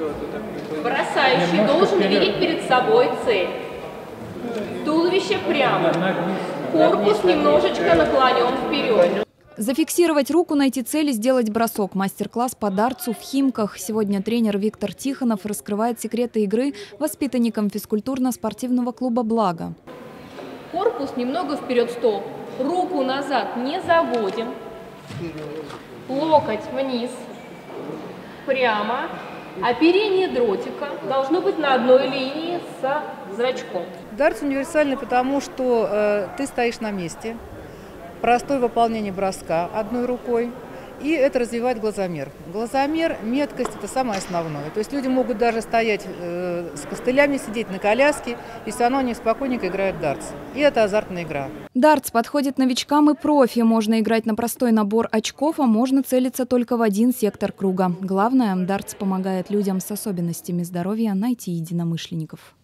Бросающий должен видеть перед собой цель. Туловище прямо, корпус немножечко наклонен вперед. Зафиксировать руку, найти цель и сделать бросок. Мастер-класс по дартсу в Химках. Сегодня тренер Виктор Тихонов раскрывает секреты игры воспитанникам физкультурно-спортивного клуба «Благо». Корпус немного вперед, стоп. Руку назад не заводим. Локоть вниз, прямо. Оперение дротика должно быть на одной линии с зрачком. Дартс универсальный, потому что ты стоишь на месте. Простое выполнение броска одной рукой, и это развивает глазомер. Глазомер, меткость – это самое основное. То есть люди могут даже стоять с костылями, сидеть на коляске, и все равно они спокойненько играют в дартс. И это азартная игра. Дартс подходит новичкам и профи. Можно играть на простой набор очков, а можно целиться только в один сектор круга. Главное, дартс помогает людям с особенностями здоровья найти единомышленников.